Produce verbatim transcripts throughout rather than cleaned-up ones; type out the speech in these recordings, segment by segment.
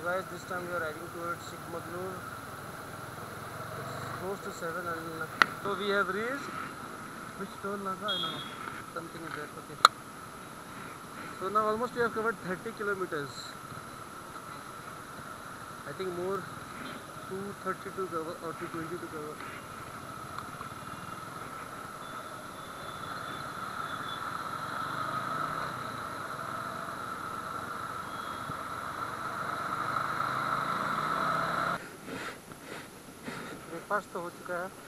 guys, this time we are riding towards Chikmagalur. It's close to seven and so we have reached which toll naga? I don't know. Something is there. Okay. So now almost we have covered thirty kilometers. I think more two thirty to cover or two twenty to cover. Breakfast तो हो चुका है.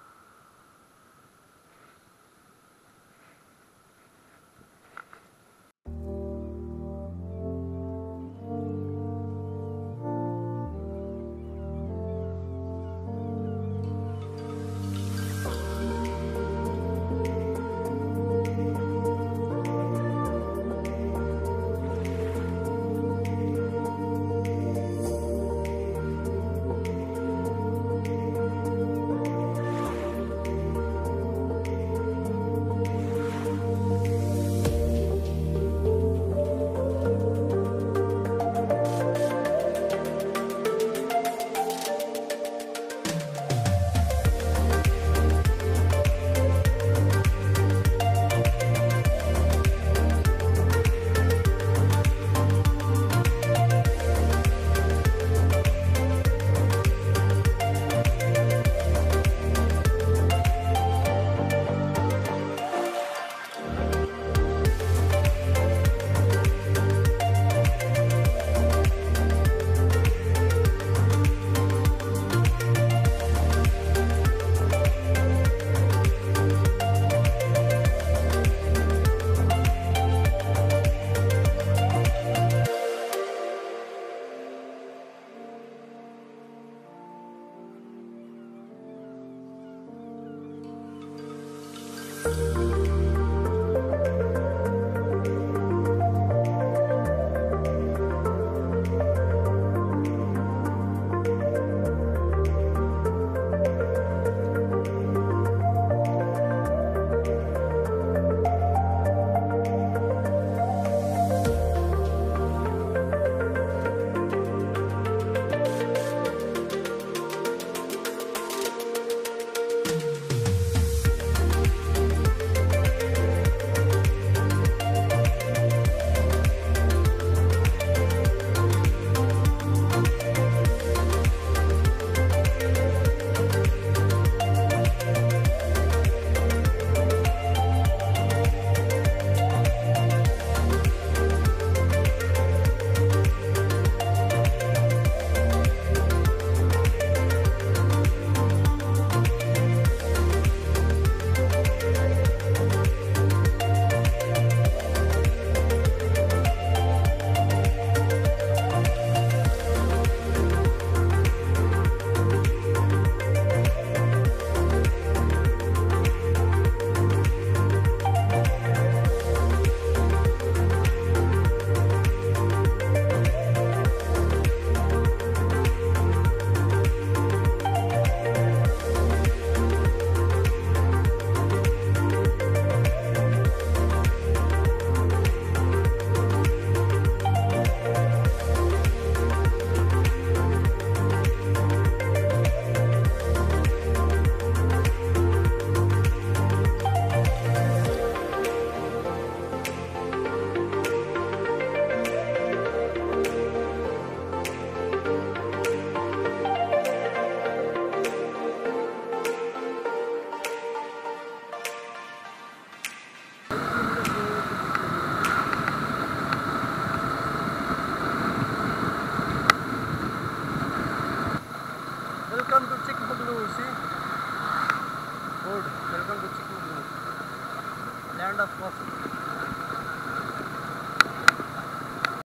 Welcome to Chikmagalur, see? Good. Welcome to Chikmagalur, land of coffee.